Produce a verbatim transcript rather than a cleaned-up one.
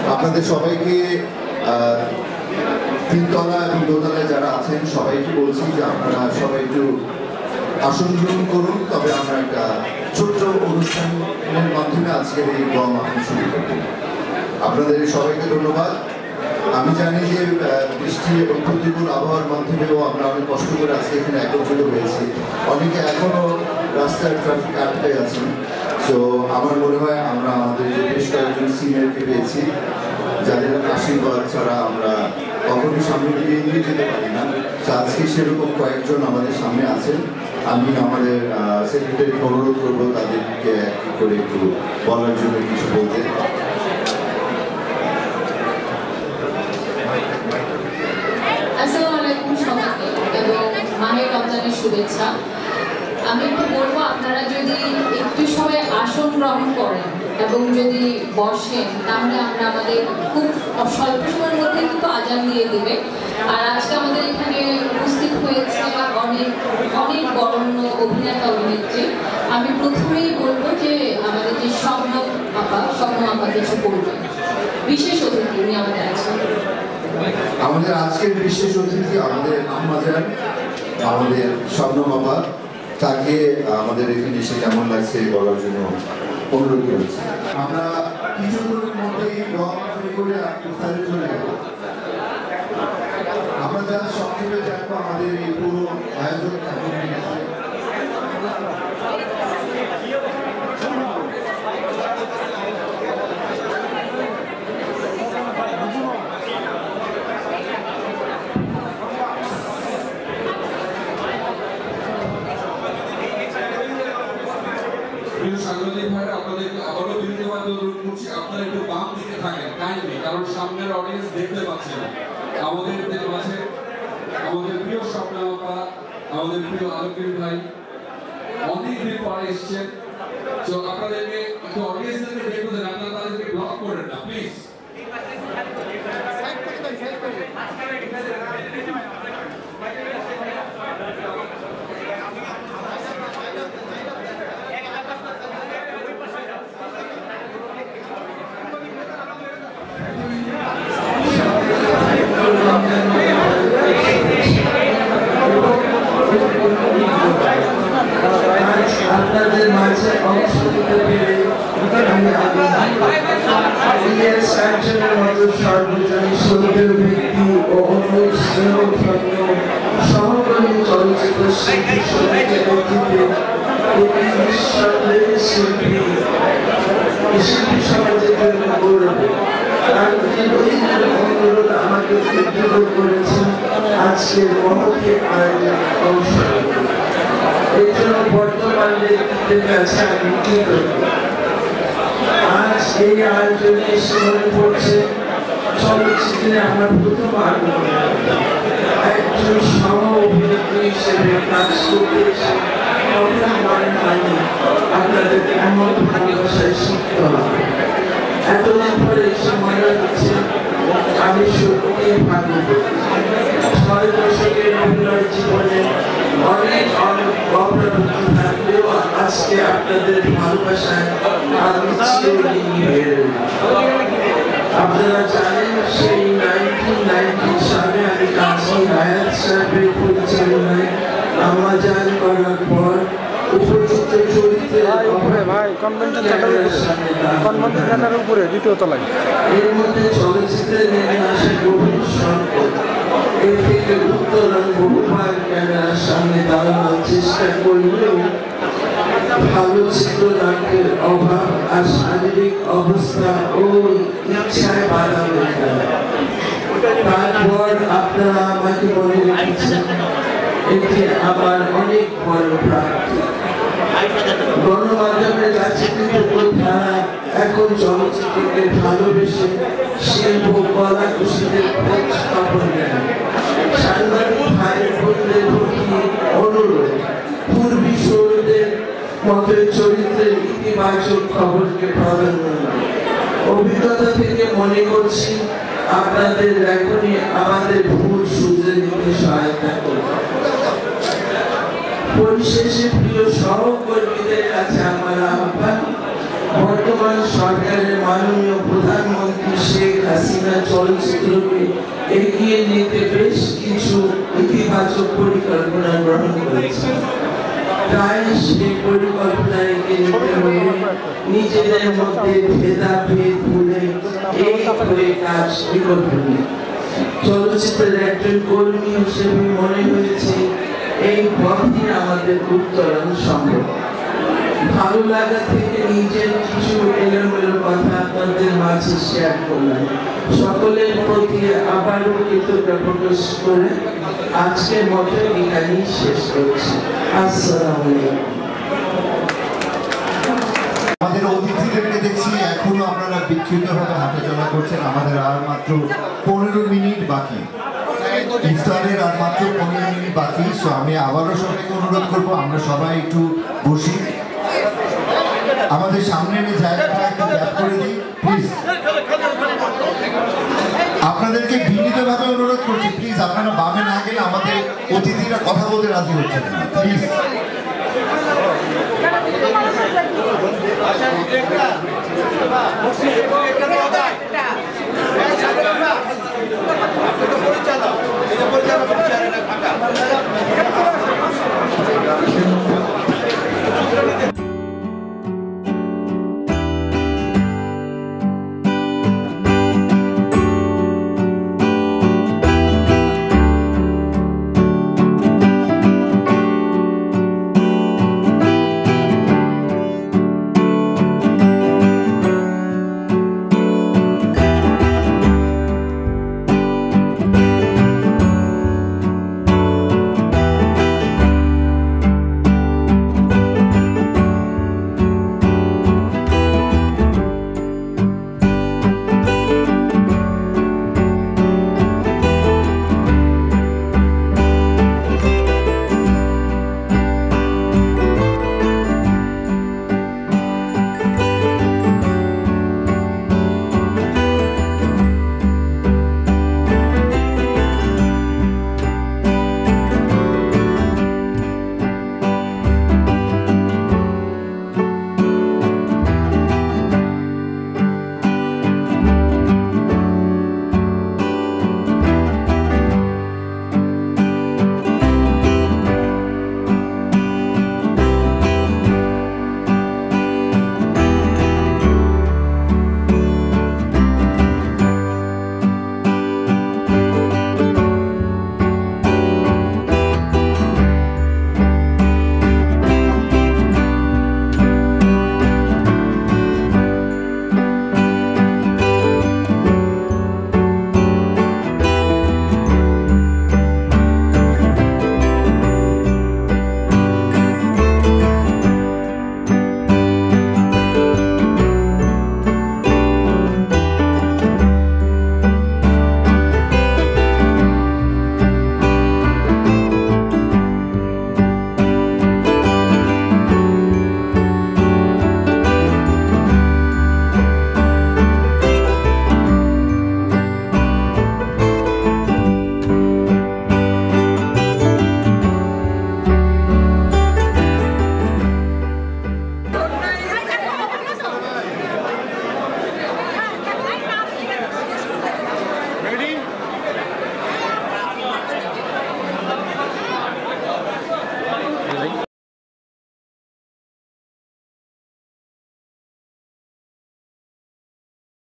আপনাদের সবাইকে তিনতলা এবং দোতলায় যারা আছেন সবাইকে বলছি যে আপনারা সবাই একটু আসন গ্রহণ করুন, তবে আমরা একটা ছোট্ট অনুষ্ঠানের মাধ্যমে আজকের এই গম আপনি শুরু করব। আপনাদের সবাইকে ধন্যবাদ। আমি জানি যে বৃষ্টি এবং প্রতিকূল আবহাওয়ার মাধ্যমেও আমরা অনেক কষ্ট করে আজকে এখানে একত্রিত হয়েছি। অনেকে এখনও রাস্তায় ট্রাফিক আটকে আছেন। তো আমার মনে হয় আমরা আমাদের বেশ কয়েকজন সিনিয়রকে পেয়েছি যাদের আশীর্বাদ ছাড়া আমরা কখনোই সামনে দিকে এগিয়ে যেতে পারি না। তো আজকে সেরকম কয়েকজন আমাদের সামনে আছেন। আমি আমাদের সেক্রেটারিকে অনুরোধ করবো তাদেরকে একটি করে একটু বলার জন্য কিছু বলতে। আসসালামু আলাইকুম সবাইকে এবং মাহে রমজানের শুভেচ্ছা। আমি একটু বলবো, আপনারা যদি একটু সময় আসন গ্রহণ করেন এবং যদি বসেন তাহলে আমরা আমাদের খুব স্বল্প সময়ের মধ্যে কিন্তু আজান দিয়ে দিবে। আর আজকে আমাদের এখানে উপস্থিত হয়েছে অনেক অনেক বরণ্য অভিনেতা অভিনেত্রী। আমি প্রথমেই বলবো যে আমাদের যে স্বপ্ন আপা স্বপ্ন আপা কিছু বলবেন, বিশেষ অতিথি উনি আমাদের আছেন। আমাদের আজকের বিশেষ অতিথি আমাদের আম্মাজান, আমাদের স্বপ্ন আপা, তাকে আমাদের এখানে এসে কেমন লাগছে বলার জন্য অনুরোধ করেছি। আমরা কিছুক্ষণের মধ্যেই করে চলে যাব। আমরা যা সংক্ষেপে জানবো আমাদের এই পুরো আয়োজন কেমন হয়েছে। সাংবাদিক ভাইরা আপনাদেরকে আবারও বিনীতভাবে অনুরোধ করছি, আপনারা একটু বাম দিকে থাকেন কাইন্ডলি, কারণ সামনের অডিয়েন্স দেখতে পাচ্ছে না। আমাদের মাঝে আমাদের প্রিয় স্বপ্ন আপা, আমাদের প্রিয় আলমগীর ভাই অনেক দিন পরে এসছেন। তো আপনাদেরকে একটু অডিয়েন্সদেরকে দেখতে দেন, আপনারা তাদেরকে ব্লক করেন না প্লিজ। আপনাদের মাঝে অংশ নিতে পেরে আমি একজনের মতো সর্বজনীন শ্রদ্ধেয় ব্যক্তি ও অনেক স্নেহধন্য সহকর্মী চলচ্চিত্র শিল্পী সমিতির নেতৃত্বে একটি নিঃসন্দেহে শিল্পী শিল্পী সমাজের জন্য গৌরব। আর দীর্ঘদিনের অনুরোধ আমাকে উদ্যোগ করেছেন আজকের মহৎ আয়োজনে অংশ নিতে। এই জন্য বর্তমান নেতৃত্বের কাছে আমি কৃতজ্ঞ। আজ এই আয়োজনে এসে মনে পড়ছে চলচ্চিত্রে আমার প্রথম আগমন। একজন সহ অভিনেত্রী হিসেবে কাজ করতে এসে কখনো মনে হয়নি আপনাদের এমন ভালোবাসায় শিখতে হবে। এতদিন পরে এসে মনে হচ্ছে আমি সত্যি ভাগ্যবতী। ছয় দশকের অভিনয় জীবনে অনেক অনেক অগ্রগতি থাকলেও আজকে আপনাদের ভালোবাসায় আমি চিরঋণী হয়ে রইলাম। আপনারা জানেন সেই নাইনটিন নাইনটি সালে আমি কাজী হায়াত সাহেবের পরিচালনায় আম্মাজান করার পর উপযুক্ত চরিত্রে উপরে দ্বিতীয় তলায় এর মধ্যে চলচ্চিত্রে নেমে আসে গভীর সংকট। এর থেকে উত্তরণ বহুবার ক্যামেরার সামনে দাঁড়ানোর চেষ্টা করলেও ভালো চিত্রনাট্যের অভাব আর শারীরিক অবস্থা ও ইচ্ছায় বাধা হয়ে গেল। তারপর আপনারা আমাকে মনে রেখেছেন, এটি আমার অনেক বড় প্রাপ্তি। গণমাধ্যমের কাছে ধারা এখন চলচ্চিত্রকে ভালোবেসে শিল্প কলাকুশলীদের খোঁজ খবর নেন। সাংবাদিক ভাই বোনদের প্রতি অনুরোধ, পূর্বী শহীদদের মতো চরিত্রের ইতিবাচক খবরকে প্রাধান্য দেয়। অভিজ্ঞতা থেকে মনে করছি আপনাদের লেখনী আমাদের ভুল শুধরে নিতে সহায়তা করবে। পরিশেষে প্রিয় সহকর্মীদের কাছে আমার আহ্বান, বর্তমান সরকারের মাননীয় প্রধানমন্ত্রী শেখ হাসিনা চলচ্চিত্রকে এগিয়ে নিতে বেশ কিছু ইতিবাচক পরিকল্পনা গ্রহণ করেছে। তাই সেই পরিকল্পনা এগিয়ে নিতে হলে নিজেদের মধ্যে ভেদাভেদ ভুলে এক হয়ে কাজ বিকল্প নেই। চলচ্চিত্রের একজন কর্মী হিসেবে মনে হয়েছে এই পথই আমাদের উত্তরণ সম্ভব। ভালো লাগা থেকে নিজের কিছু এলোমেলো কথা আপনাদের মাঝে শেয়ার করলাম। সকলের প্রতি আবারও কৃতজ্ঞতা প্রকাশ করে আজকের মতো এখানেই শেষ করছি। আসসালামু আলাইকুম। আমাদের অতিথিদেরকে দেখছি এখনো আপনারা বিক্ষিপ্তভাবে হাঁটাচলা করছেন। আমাদের আর মাত্র পনেরো মিনিট বাকি, ইফতারের আর মাত্র পনেরো মিনিট বাকি। সো আমি আবারও সবাইকে অনুরোধ করবো আমরা সবাই একটু বসি, আমাদের সামনের এই জায়গাটা একটু গ্যাপ করে দিই প্লিজ। আপনাদেরকে বিনীতভাবে অনুরোধ করছি প্লিজ আপনারা বামে না গেলে আমাদের অতিথিরা কথা বলতে রাজি হচ্ছেন না প্লিজ। আচ্ছা